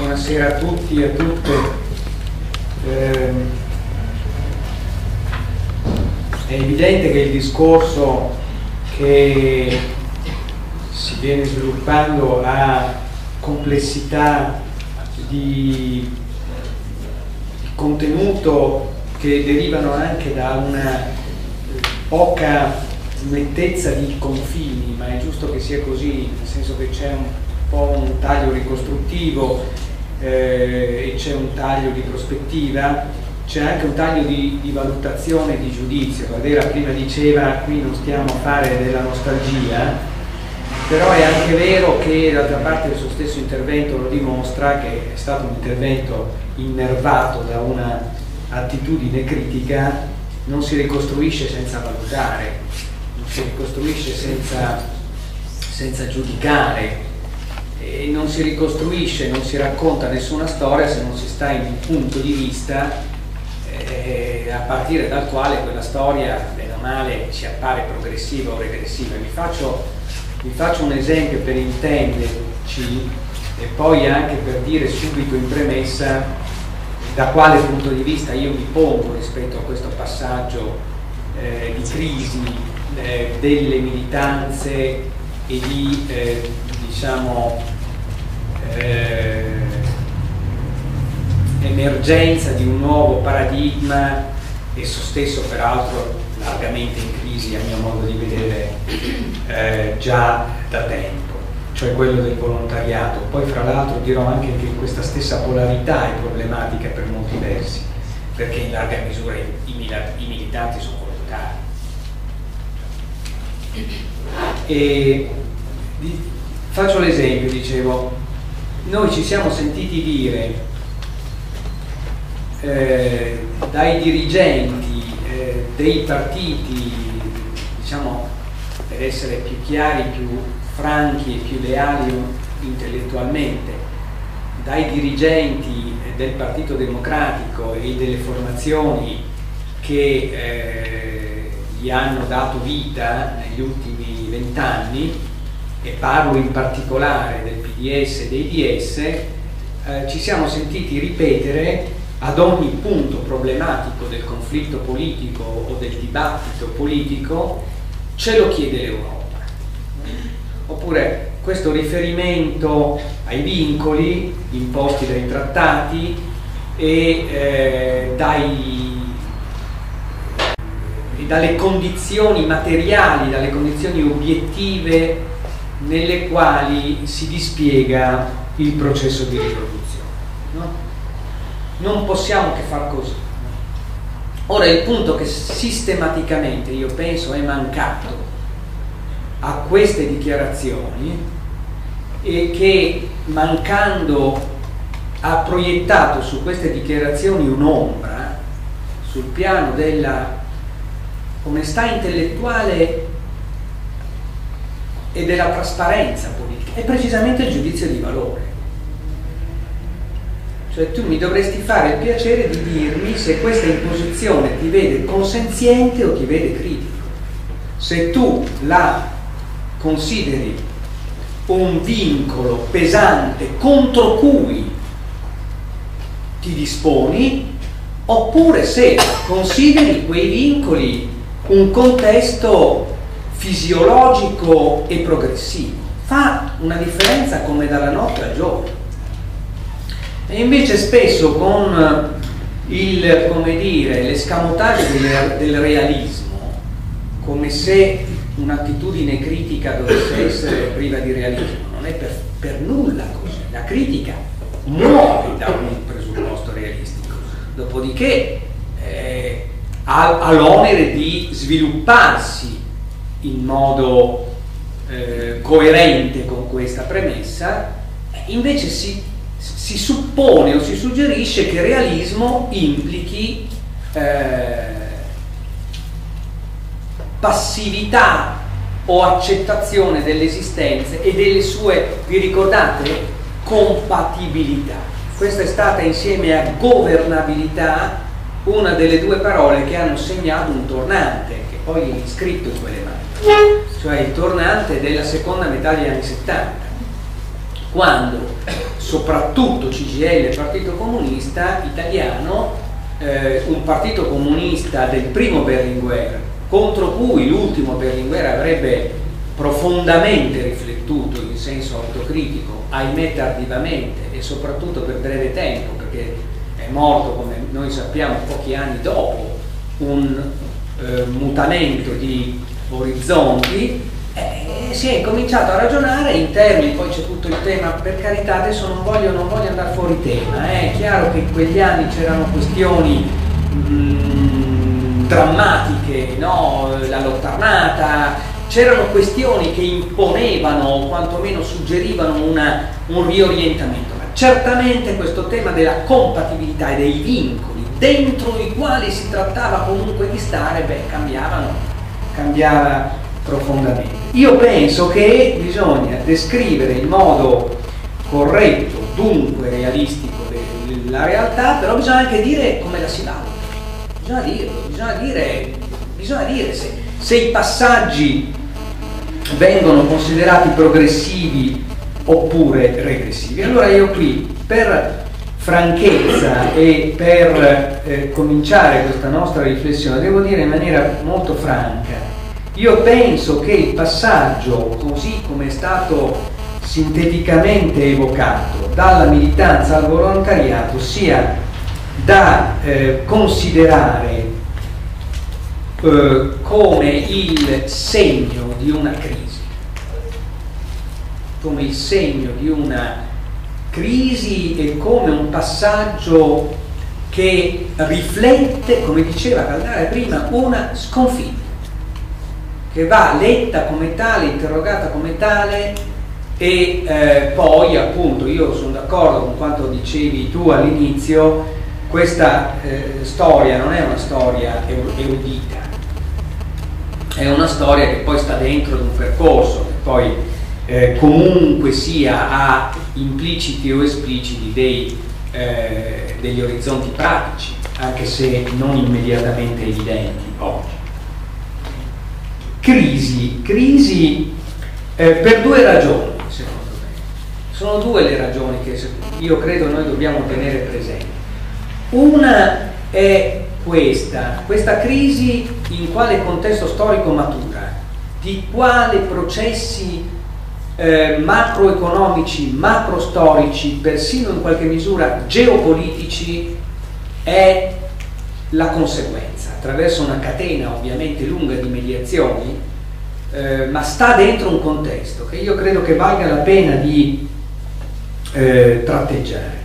Buonasera a tutti e a tutte. È evidente che il discorso che si viene sviluppando ha complessità di contenuto che derivano anche da una poca nettezza di confini, ma è giusto che sia così, nel senso che c'è un po' un taglio ricostruttivo e c'è un taglio di prospettiva, c'è anche un taglio di valutazione, di giudizio. Vadera prima diceva qui non stiamo a fare della nostalgia, però è anche vero che d'altra parte il suo stesso intervento lo dimostra, che è stato un intervento innervato da una attitudine critica. Non si ricostruisce senza valutare, non si ricostruisce senza giudicare, e non si ricostruisce, non si racconta nessuna storia se non si sta in un punto di vista a partire dal quale quella storia, bene o male, ci appare progressiva o regressiva. Vi faccio un esempio per intenderci e poi anche per dire subito in premessa da quale punto di vista io mi pongo rispetto a questo passaggio di crisi delle militanze e di emergenza di un nuovo paradigma, esso stesso peraltro largamente in crisi a mio modo di vedere già da tempo, cioè quello del volontariato. Poi fra l'altro dirò anche che questa stessa polarità è problematica per molti versi, perché in larga misura i militanti sono volontari. E faccio l'esempio, dicevo, noi ci siamo sentiti dire dai dirigenti dei partiti, diciamo, per essere più chiari, più franchi e più leali intellettualmente, dai dirigenti del Partito Democratico e delle formazioni che gli hanno dato vita negli ultimi 20 anni, e parlo in particolare del PDS e dei DS, ci siamo sentiti ripetere ad ogni punto problematico del conflitto politico o del dibattito politico: ce lo chiede l'Europa. Oppure questo riferimento ai vincoli imposti dai trattati e dalle condizioni materiali, dalle condizioni obiettive nelle quali si dispiega il processo di riproduzione, no? Non possiamo che far così. Ora, il punto che sistematicamente io penso è mancato a queste dichiarazioni e che, mancando, ha proiettato su queste dichiarazioni un'ombra sul piano della onestà intellettuale e della trasparenza politica, è precisamente il giudizio di valore. Cioè, tu mi dovresti fare il piacere di dirmi se questa imposizione ti vede consenziente o ti vede critico. Se tu la consideri un vincolo pesante contro cui ti disponi, oppure se consideri quei vincoli un contesto fisiologico e progressivo. Fa una differenza come dalla notte al giorno. E invece spesso con il, come dire, l'escamotage del realismo, come se un'attitudine critica dovesse essere priva di realismo, non è per nulla così. La critica muore da un presupposto realistico, dopodiché ha l'onere di svilupparsi in modo coerente con questa premessa. Invece si suppone o si suggerisce che realismo implichi passività o accettazione delle esistenze e delle sue, vi ricordate, compatibilità. Questa è stata, insieme a governabilità, una delle due parole che hanno segnato un tornante, che poi è iscritto in quelle mani, cioè il tornante della seconda metà degli anni 70, quando soprattutto CGIL e Partito Comunista Italiano, un partito comunista del primo Berlinguer, contro cui l'ultimo Berlinguer avrebbe profondamente riflettuto in senso autocritico, ahimè tardivamente e soprattutto per breve tempo, perché è morto, come noi sappiamo, pochi anni dopo un mutamento di orizzonti. Si è cominciato a ragionare in termini, poi c'è tutto il tema, per carità adesso non voglio andare fuori tema, è chiaro che in quegli anni c'erano questioni drammatiche, no? La lotta armata, c'erano questioni che imponevano o quantomeno suggerivano un riorientamento, ma certamente questo tema della compatibilità e dei vincoli dentro i quali si trattava comunque di stare, cambiava profondamente. Io penso che bisogna descrivere in modo corretto, dunque realistico, la realtà, però bisogna anche dire come la si valuta. Bisogna dirlo, bisogna dire se i passaggi vengono considerati progressivi oppure regressivi. Allora io qui, per franchezza e per cominciare questa nostra riflessione, devo dire in maniera molto franca, io penso che il passaggio, così come è stato sinteticamente evocato, dalla militanza al volontariato, sia da considerare come il segno di una crisi, come il segno di una crisi e come un passaggio che riflette, come diceva Caldara prima, una sconfitta, che va letta come tale, interrogata come tale, e poi appunto io sono d'accordo con quanto dicevi tu all'inizio, questa storia non è una storia erudita, è una storia che poi sta dentro di un percorso, che poi comunque sia ha impliciti o espliciti degli orizzonti pratici, anche se non immediatamente evidenti oggi. Crisi per due ragioni, secondo me. Sono due le ragioni che io credo noi dobbiamo tenere presenti. Una è questa crisi in quale contesto storico matura, di quale processi macroeconomici, macrostorici, persino in qualche misura geopolitici è la conseguenza, attraverso una catena ovviamente lunga di mediazioni, ma sta dentro un contesto che io credo che valga la pena di tratteggiare.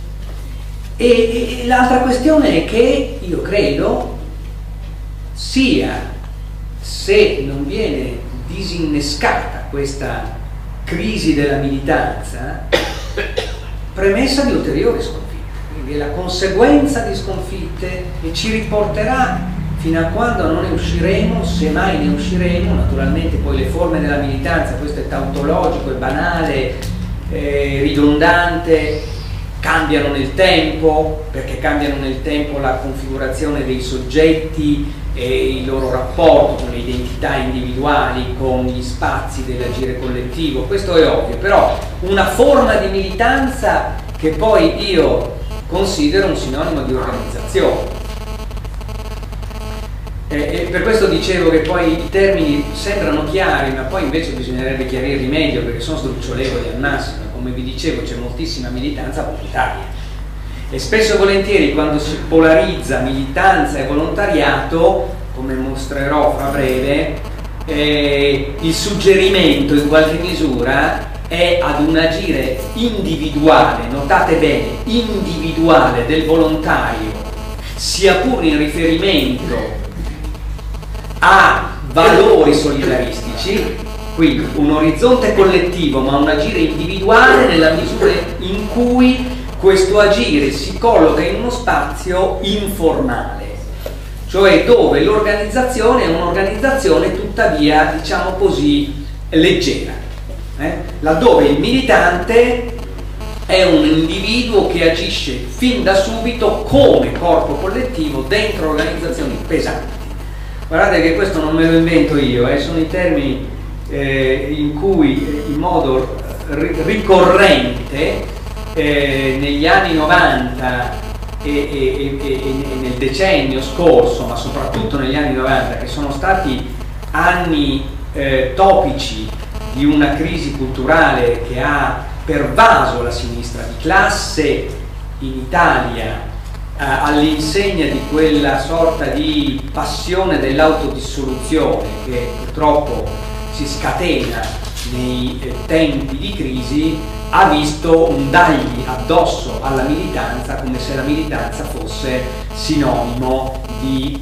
E l'altra questione è che io credo sia, se non viene disinnescata questa crisi della militanza, premessa di ulteriori sconfitte. Quindi è la conseguenza di sconfitte e ci riporterà fino a quando non ne usciremo, se mai ne usciremo. Naturalmente poi le forme della militanza, questo è tautologico, è banale, ridondante, cambiano nel tempo, perché cambiano nel tempo la configurazione dei soggetti e il loro rapporto con le identità individuali, con gli spazi dell'agire collettivo, questo è ovvio, però una forma di militanza che poi io considero un sinonimo di organizzazione. E per questo dicevo che poi i termini sembrano chiari, ma poi invece bisognerebbe chiarirli meglio, perché sono sdrucciolevoli al massimo. Come vi dicevo, c'è moltissima militanza volontaria e spesso e volentieri quando si polarizza militanza e volontariato, come mostrerò fra breve, il suggerimento in qualche misura è ad un agire individuale, notate bene, individuale del volontario, sia pur in riferimento a valori solidaristici, quindi un orizzonte collettivo ma un agire individuale nella misura in cui questo agire si colloca in uno spazio informale, cioè dove l'organizzazione è un'organizzazione tuttavia, diciamo così, leggera, laddove il militante è un individuo che agisce fin da subito come corpo collettivo dentro organizzazioni pesanti. Guardate che questo non me lo invento io, sono i termini in cui in modo ricorrente negli anni 90 e nel decennio scorso, ma soprattutto negli anni 90, che sono stati anni topici di una crisi culturale che ha pervaso la sinistra di classe in Italia, all'insegna di quella sorta di passione dell'autodissoluzione che purtroppo si scatena nei tempi di crisi, ha visto un dargli addosso alla militanza come se la militanza fosse sinonimo di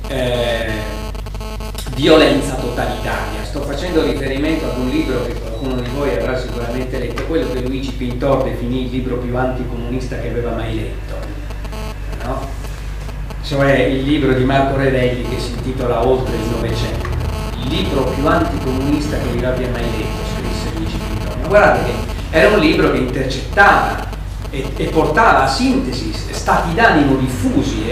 violenza totalitaria. Sto facendo riferimento ad un libro che qualcuno di voi avrà sicuramente letto, quello che Luigi Pintor definì il libro più anticomunista che aveva mai letto, no? Cioè il libro di Marco Revelli che si intitola Oltre il Novecento, il libro più anticomunista che io abbia mai letto, scrisse Luigi Pintor. Ma guardate che era un libro che intercettava e portava a sintesi stati d'animo diffusi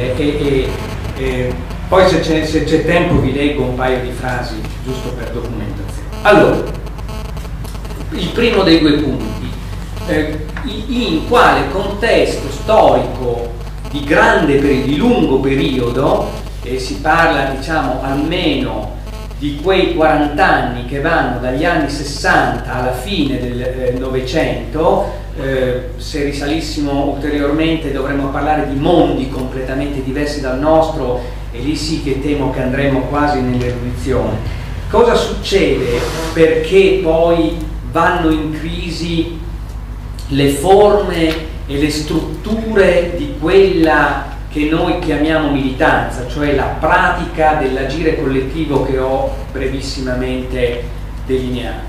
poi se c'è tempo vi leggo un paio di frasi giusto per documentazione. Allora, il primo dei due punti, in quale contesto storico di lungo periodo, e si parla diciamo almeno di quei 40 anni che vanno dagli anni 60 alla fine del Novecento, se risalissimo ulteriormente dovremmo parlare di mondi completamente diversi dal nostro, e lì sì che temo che andremo quasi nell'erudizione. Cosa succede? Perché poi vanno in crisi le forme e le strutture di quella che noi chiamiamo militanza, cioè la pratica dell'agire collettivo che ho brevissimamente delineato.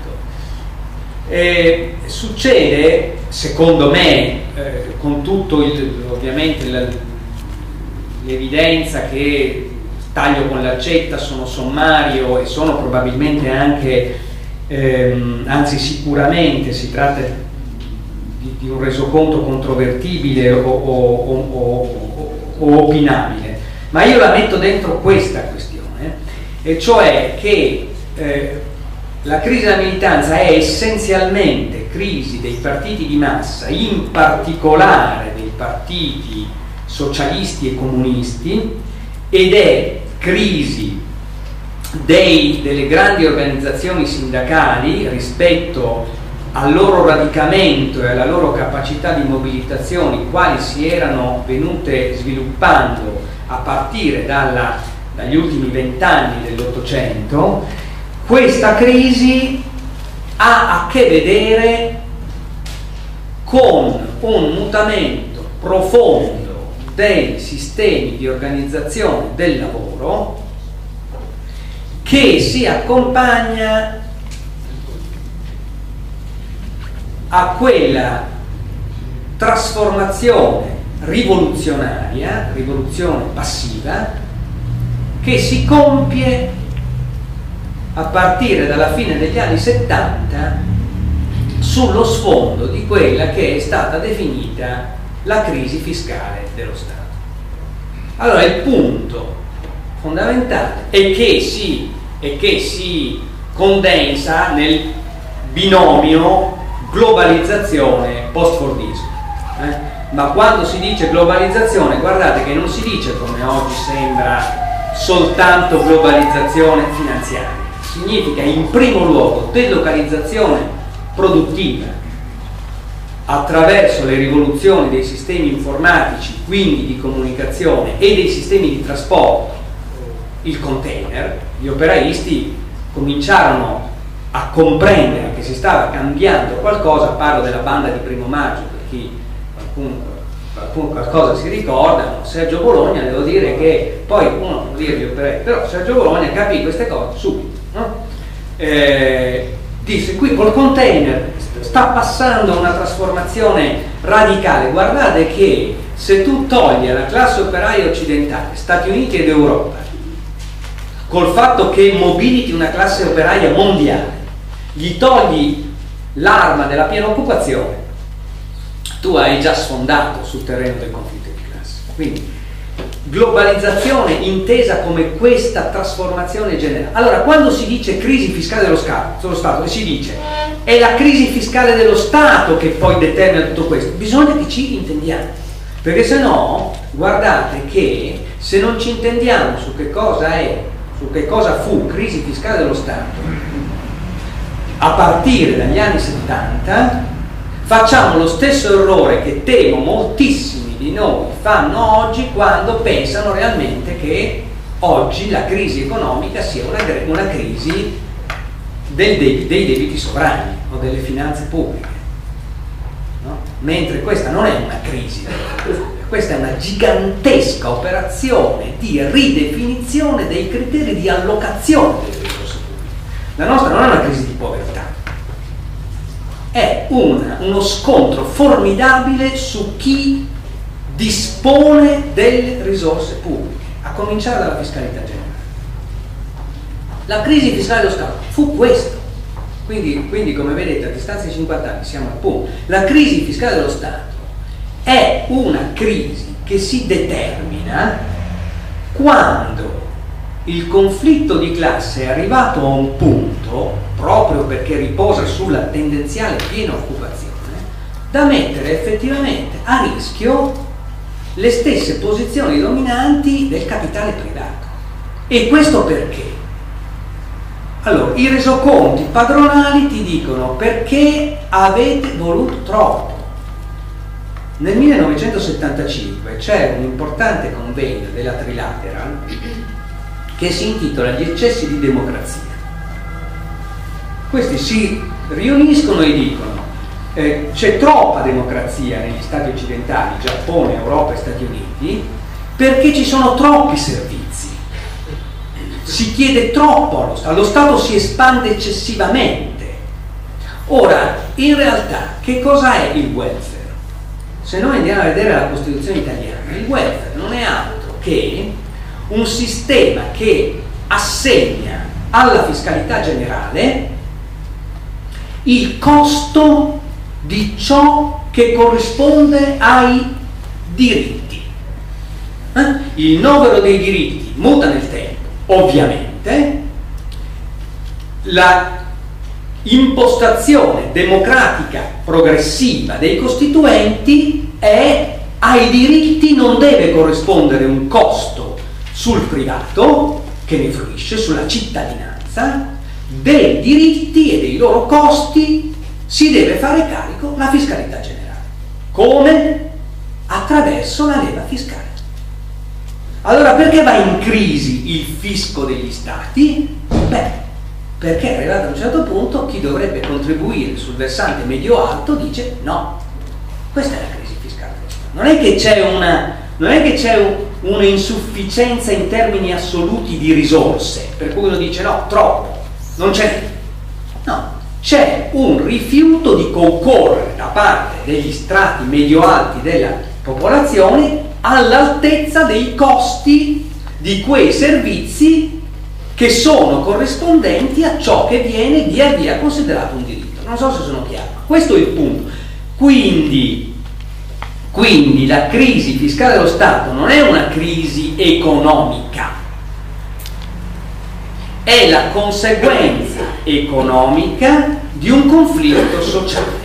Succede, secondo me, con tutto ovviamente l'evidenza che taglio con l'accetta, sono sommario e sono probabilmente anche, anzi sicuramente si tratta di un resoconto controvertibile o opinabile, ma io la metto dentro questa questione, e cioè che la crisi della militanza è essenzialmente crisi dei partiti di massa, in particolare dei partiti socialisti e comunisti, ed è crisi delle grandi organizzazioni sindacali rispetto al loro radicamento e alla loro capacità di mobilitazione, quali si erano venute sviluppando a partire dagli ultimi 20 anni dell'Ottocento. Questa crisi ha a che vedere con un mutamento profondo dei sistemi di organizzazione del lavoro che si accompagna a quella trasformazione rivoluzionaria, rivoluzione passiva, che si compie a partire dalla fine degli anni 70 sullo sfondo di quella che è stata definita la crisi fiscale dello Stato. Allora il punto fondamentale è che si condensa nel binomio globalizzazione post-fordismo. Ma quando si dice globalizzazione, guardate che non si dice, come oggi sembra, soltanto globalizzazione finanziaria. Significa in primo luogo delocalizzazione produttiva attraverso le rivoluzioni dei sistemi informatici, quindi di comunicazione, e dei sistemi di trasporto. Il container, gli operaisti cominciarono a comprendere che si stava cambiando qualcosa. Parlo della banda di Primo Maggio, per chi qualcuno qualcosa si ricorda. Sergio Bologna, devo dire che poi uno può dire gli operai, però Sergio Bologna capì queste cose subito, no? Disse: qui col container sta passando una trasformazione radicale. Guardate che se tu togli alla classe operaia occidentale, Stati Uniti ed Europa, col fatto che mobiliti una classe operaia mondiale, gli togli l'arma della piena occupazione, tu hai già sfondato sul terreno del conflitto di classe. Quindi globalizzazione intesa come questa trasformazione generale. Allora, quando si dice crisi fiscale dello Stato, si dice è la crisi fiscale dello Stato che poi determina tutto questo. Bisogna che ci intendiamo, perché se no, guardate che se non ci intendiamo su che cosa è, su che cosa fu crisi fiscale dello Stato a partire dagli anni 70, facciamo lo stesso errore che temo moltissimi di noi fanno oggi quando pensano realmente che oggi la crisi economica sia una crisi dei debiti sovrani o delle finanze pubbliche, no? Mentre questa non è una crisi, questa è una gigantesca operazione di ridefinizione dei criteri di allocazione delle risorse pubbliche. La nostra non è una crisi di povertà, è uno scontro formidabile su chi dispone delle risorse pubbliche, a cominciare dalla fiscalità generale. La crisi fiscale dello Stato fu questo, quindi come vedete a distanza di 50 anni siamo al punto. La crisi fiscale dello Stato è una crisi che si determina quando il conflitto di classe è arrivato a un punto, proprio perché riposa sulla tendenziale piena occupazione, da mettere effettivamente a rischio le stesse posizioni dominanti del capitale privato. E questo perché? Allora, i resoconti padronali ti dicono perché avete voluto troppo. Nel 1975 c'è un importante convegno della Trilateral che si intitola Gli eccessi di democrazia. Questi si riuniscono e dicono c'è troppa democrazia negli stati occidentali, Giappone, Europa e Stati Uniti, perché ci sono troppi servizi. Si chiede troppo allo Stato si espande eccessivamente. Ora, in realtà, che cosa è il welfare? Se noi andiamo a vedere la Costituzione italiana, il welfare non è altro che un sistema che assegna alla fiscalità generale il costo di ciò che corrisponde ai diritti. Il novero dei diritti muta nel tempo. Ovviamente la impostazione democratica progressiva dei costituenti è ai diritti non deve corrispondere un costo sul privato che ne fruisce, sulla cittadinanza, dei diritti e dei loro costi si deve fare carico la fiscalità generale. Come? Attraverso la leva fiscale. Allora perché va in crisi il fisco degli stati? Beh, perché arrivato a un certo punto chi dovrebbe contribuire sul versante medio-alto dice no, questa è la crisi fiscale. Non è che c'è una insufficienza in termini assoluti di risorse, per cui uno dice no, troppo, non ce n'è. No, c'è un rifiuto di concorrere da parte degli strati medio-alti della popolazione all'altezza dei costi di quei servizi che sono corrispondenti a ciò che viene via via considerato un diritto. Non so se sono chiaro. Questo è il punto. Quindi la crisi fiscale dello Stato non è una crisi economica, è la conseguenza economica di un conflitto sociale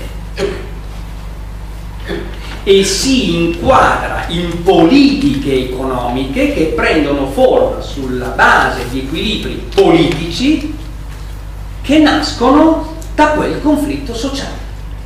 e si inquadra in politiche economiche che prendono forma sulla base di equilibri politici che nascono da quel conflitto sociale.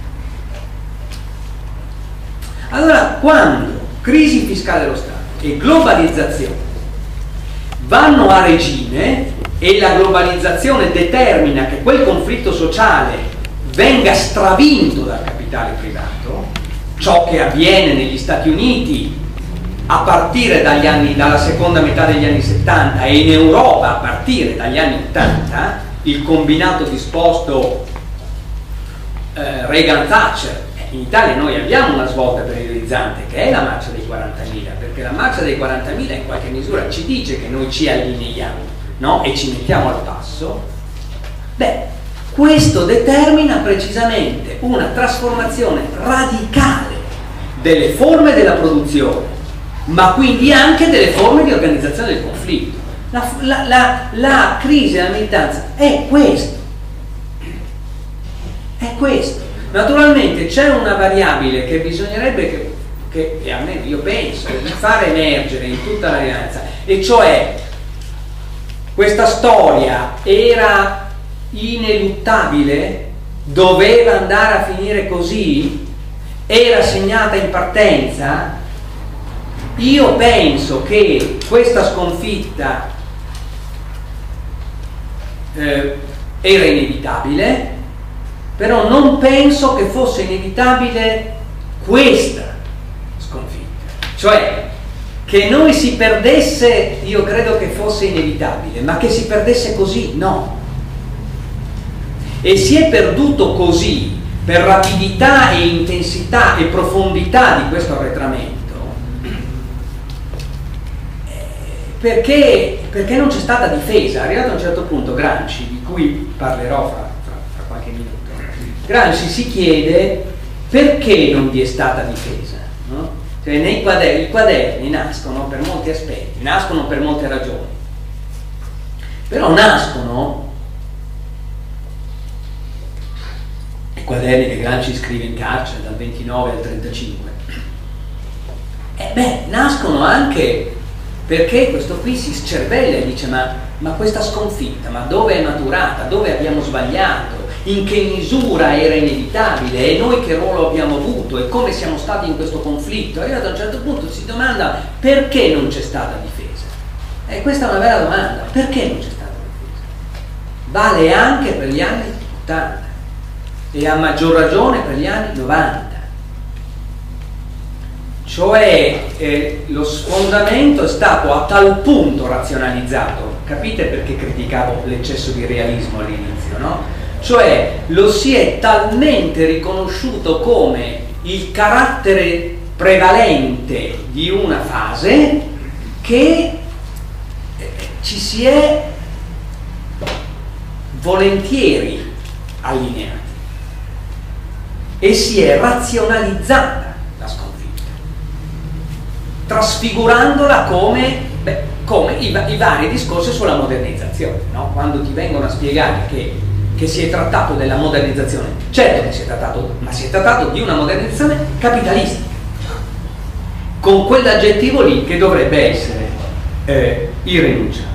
Allora, quando crisi fiscale dello Stato e globalizzazione vanno a regime e la globalizzazione determina che quel conflitto sociale venga stravinto dal capitale privato, ciò che avviene negli Stati Uniti a partire dalla seconda metà degli anni 70 e in Europa a partire dagli anni 80, il combinato disposto Reagan-Thatcher. In Italia noi abbiamo una svolta periodizzante che è la marcia dei 40.000, perché la marcia dei 40.000 in qualche misura ci dice che noi ci allineiamo, no? E ci mettiamo al passo. Beh, questo determina precisamente una trasformazione radicale delle forme della produzione, ma quindi anche delle forme di organizzazione del conflitto. La crisi della militanza è questo. È questo. Naturalmente c'è una variabile che bisognerebbe che almeno io penso di far emergere in tutta la rilevanza, e cioè questa storia era ineluttabile, doveva andare a finire così, era segnata in partenza. Io penso che questa sconfitta era inevitabile, però non penso che fosse inevitabile questa sconfitta, cioè che noi si perdesse, io credo che fosse inevitabile, ma che si perdesse così, no. E si è perduto così per rapidità e intensità e profondità di questo arretramento, perché non c'è stata difesa. Arrivato a un certo punto Gramsci, di cui parlerò fra qualche minuto, Gramsci si chiede perché non vi è stata difesa, no? Cioè, i quaderni nascono per molti aspetti, nascono per molte ragioni, però nascono, i quaderni che Gramsci scrive in carcere dal 29 al 35, nascono anche perché questo qui si scervella e dice ma questa sconfitta, ma dove è maturata, dove abbiamo sbagliato, in che misura era inevitabile, e noi che ruolo abbiamo avuto e come siamo stati in questo conflitto. Arrivato a un certo punto si domanda perché non c'è stata difesa, e questa è una bella domanda: perché non c'è stata difesa? Vale anche per gli anni 80 e a maggior ragione per gli anni 90. Cioè lo sfondamento è stato a tal punto razionalizzato, capite perché criticavo l'eccesso di realismo all'inizio, no? Cioè lo si è talmente riconosciuto come il carattere prevalente di una fase che ci si è volentieri allineati e si è razionalizzata la sconfitta, trasfigurandola come i vari discorsi sulla modernizzazione, no? Quando ti vengono a spiegare che si è trattato della modernizzazione, certo che si è trattato, ma si è trattato di una modernizzazione capitalistica, con quell'aggettivo lì che dovrebbe essere irrinunciabile.